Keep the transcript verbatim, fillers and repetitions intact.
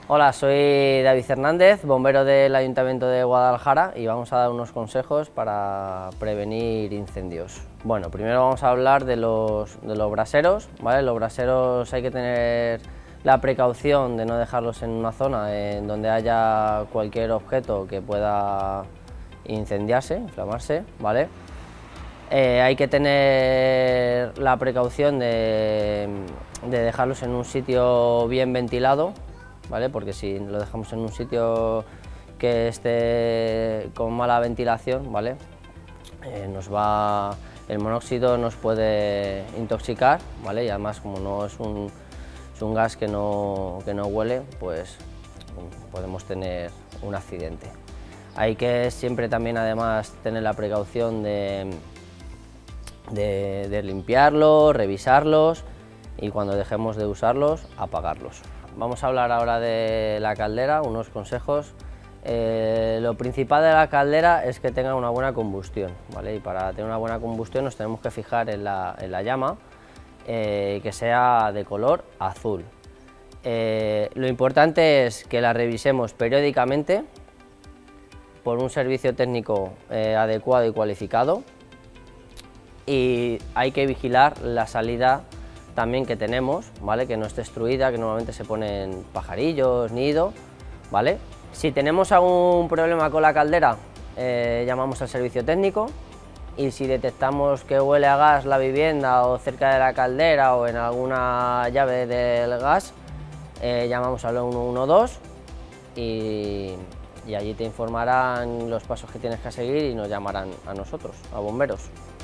Hola, soy David Hernández, bombero del Ayuntamiento de Guadalajara y vamos a dar unos consejos para prevenir incendios. Bueno, primero vamos a hablar de los, de los braseros, ¿vale? Los braseros hay que tener la precaución de no dejarlos en una zona en donde haya cualquier objeto que pueda incendiarse, inflamarse, ¿vale? Eh, hay que tener la precaución de, de dejarlos en un sitio bien ventilado, ¿vale? Porque si lo dejamos en un sitio que esté con mala ventilación, ¿vale? Eh, nos va, el monóxido nos puede intoxicar, ¿vale? Y además, como no es un, es un gas que no, que no huele, pues podemos tener un accidente. Hay que siempre también además tener la precaución de, de, de limpiarlos, revisarlos y cuando dejemos de usarlos, apagarlos. Vamos a hablar ahora de la caldera, unos consejos. Eh, lo principal de la caldera es que tenga una buena combustión, ¿vale? Y para tener una buena combustión nos tenemos que fijar en la, en la llama, eh, que sea de color azul. Eh, lo importante es que la revisemos periódicamente por un servicio técnico eh, adecuado y cualificado, y hay que vigilar la salida también que tenemos, ¿vale? Que no esté destruida, que normalmente se ponen pajarillos, nido, ¿vale? Si tenemos algún problema con la caldera, eh, llamamos al servicio técnico, y si detectamos que huele a gas la vivienda o cerca de la caldera o en alguna llave del gas, eh, llamamos al uno uno dos y, y allí te informarán los pasos que tienes que seguir y nos llamarán a nosotros, a bomberos.